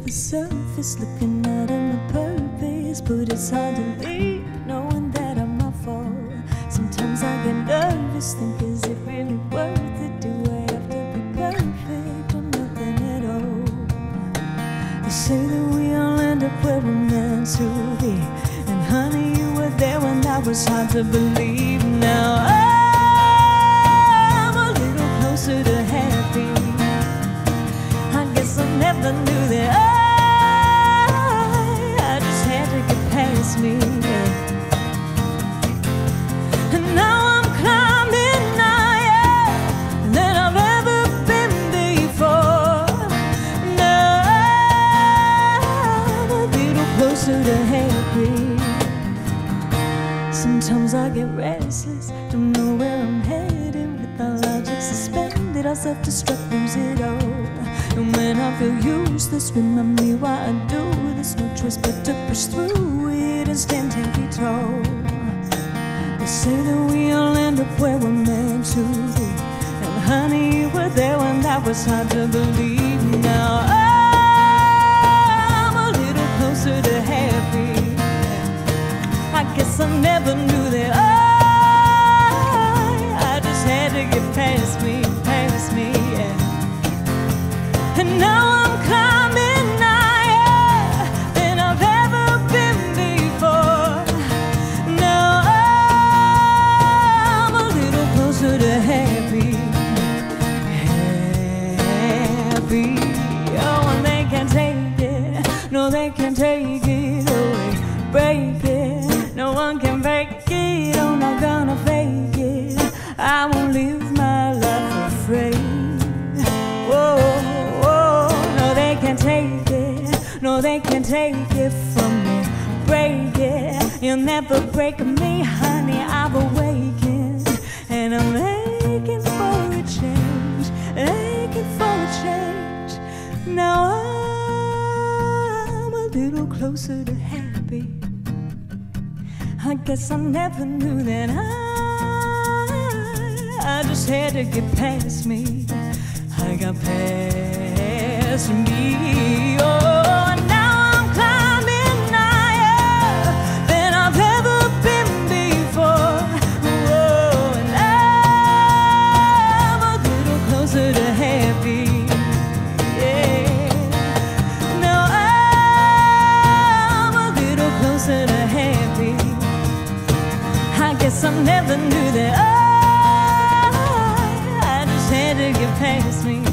the surface, looking out at my purpose, but it's hard to leave knowing that I'm my fault. Sometimes I get nervous, think is it really worth it? Do I have to be perfect or nothing at all? They say that we all end up where we're meant to be, and honey, you were there when that was hard to believe. Now I'm a little closer to happy. I guess I never knew that I just had to get past me, and now I'm climbing higher than I've ever been before. Now I'm a little closer to happy. Sometimes I get restless, don't know where I'm headed. With our logic suspended, our self-destruct, lose it all. And when I feel useless, remind me why I do this. No choice but to push through it and stand 10 feet tall. They say that we all end up where we're meant to be, and honey, you were there when that was hard to believe. Now I'm a little closer to happy. I guess I never knew that I just had to get past me, yeah. And now I'm climbing higher than I've ever been before. Now I'm a little closer to happy, happy. Oh, and they can't take it, no, they can't take it away, break it. No one can fake it, I'm not gonna fake it. I won't live my life afraid. Whoa, whoa, no, they can't take it, no, they can't take it from me. Break it, you'll never break me, honey. I've awakened, and I'm aching for a change, aching for a change. Now I'm a little closer to happy. I guess I never knew that I just had to get past me. I got past me. Oh, now I'm climbing higher than I've ever been before. Oh, and I'm a little closer to happy. Yeah. Now I'm a little closer to happy. I guess I never knew that I just had to get past me.